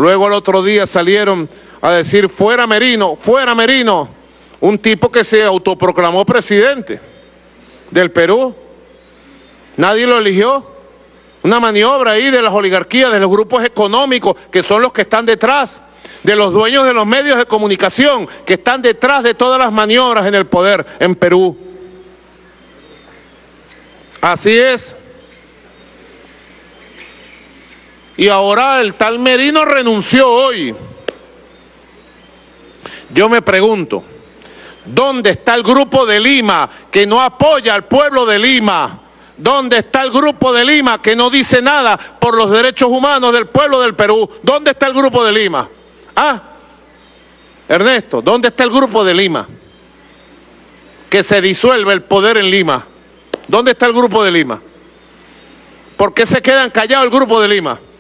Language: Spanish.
Luego el otro día salieron a decir fuera Merino, un tipo que se autoproclamó presidente del Perú. Nadie lo eligió. Una maniobra ahí de las oligarquías, de los grupos económicos que son los que están detrás, de los dueños de los medios de comunicación que están detrás de todas las maniobras en el poder en Perú. Así es. Y ahora el tal Merino renunció hoy. Yo me pregunto, ¿dónde está el Grupo de Lima que no apoya al pueblo de Lima? ¿Dónde está el Grupo de Lima que no dice nada por los derechos humanos del pueblo del Perú? ¿Dónde está el Grupo de Lima? Ernesto, ¿dónde está el Grupo de Lima? Que se disuelve el poder en Lima. ¿Dónde está el Grupo de Lima? ¿Por qué se quedan callados el Grupo de Lima?